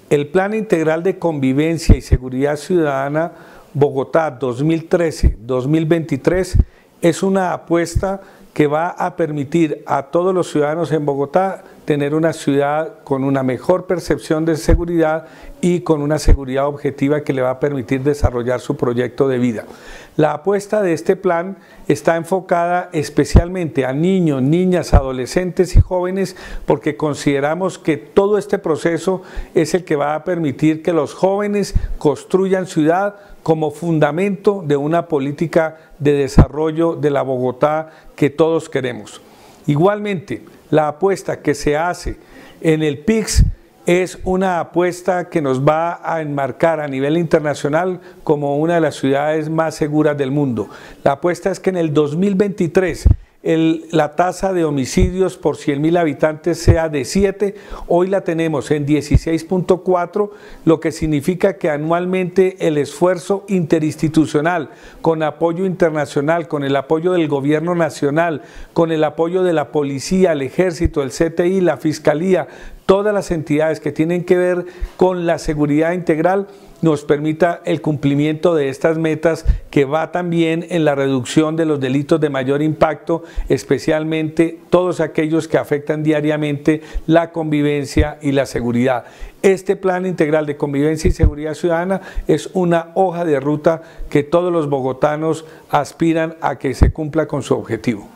El Plan Integral de Convivencia y Seguridad Ciudadana Bogotá 2013-2023 es una apuesta que va a permitir a todos los ciudadanos en Bogotá tener una ciudad con una mejor percepción de seguridad y con una seguridad objetiva que le va a permitir desarrollar su proyecto de vida. La apuesta de este plan está enfocada especialmente a niños, niñas, adolescentes y jóvenes, porque consideramos que todo este proceso es el que va a permitir que los jóvenes construyan ciudad como fundamento de una política de desarrollo de la Bogotá que todos queremos. Igualmente, la apuesta que se hace en el PIX es una apuesta que nos va a enmarcar a nivel internacional como una de las ciudades más seguras del mundo. La apuesta es que en el 2023 la tasa de homicidios por 100.000 habitantes sea de 7, hoy la tenemos en 16.4, lo que significa que anualmente el esfuerzo interinstitucional, con apoyo internacional, con el apoyo del gobierno nacional, con el apoyo de la policía, el ejército, el CTI, la fiscalía, todas las entidades que tienen que ver con la seguridad integral, nos permita el cumplimiento de estas metas, que va también en la reducción de los delitos de mayor impacto, especialmente todos aquellos que afectan diariamente la convivencia y la seguridad. Este Plan Integral de Convivencia y Seguridad Ciudadana es una hoja de ruta que todos los bogotanos aspiran a que se cumpla con su objetivo.